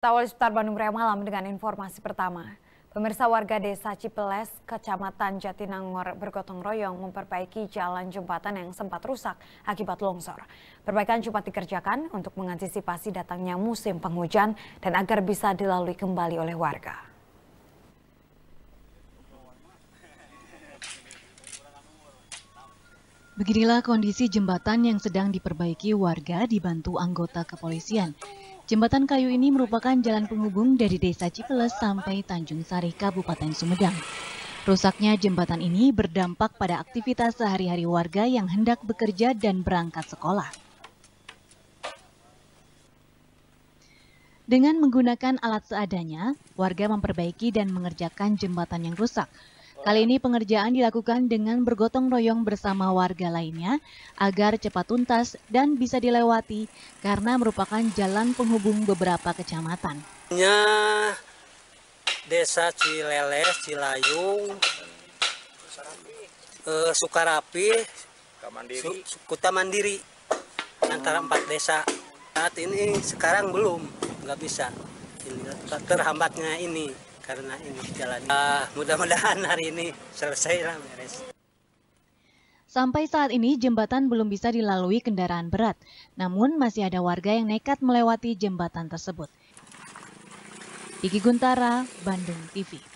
Awal Seputar Bandung Raya Malam dengan informasi pertama. Pemirsa warga desa Cipeles, Kecamatan Jatinangor bergotong royong memperbaiki jalan jembatan yang sempat rusak akibat longsor. Perbaikan cepat dikerjakan untuk mengantisipasi datangnya musim penghujan dan agar bisa dilalui kembali oleh warga. Beginilah kondisi jembatan yang sedang diperbaiki warga dibantu anggota kepolisian. Jembatan kayu ini merupakan jalan penghubung dari Desa Cipeles sampai Tanjung Sari, Kabupaten Sumedang. Rusaknya jembatan ini berdampak pada aktivitas sehari-hari warga yang hendak bekerja dan berangkat sekolah. Dengan menggunakan alat seadanya, warga memperbaiki dan mengerjakan jembatan yang rusak. Kali ini pengerjaan dilakukan dengan bergotong royong bersama warga lainnya agar cepat tuntas dan bisa dilewati karena merupakan jalan penghubung beberapa kecamatan. Desa Cileles, Cilayung, Sukarapi, Kuta Mandiri, antara 4 desa. Saat ini sekarang belum, nggak bisa. Terhambatnya ini. Karena ini jalan. Mudah-mudahan hari ini selesai lah beres. Sampai saat ini jembatan belum bisa dilalui kendaraan berat, namun masih ada warga yang nekat melewati jembatan tersebut. Diki Guntara, Bandung TV.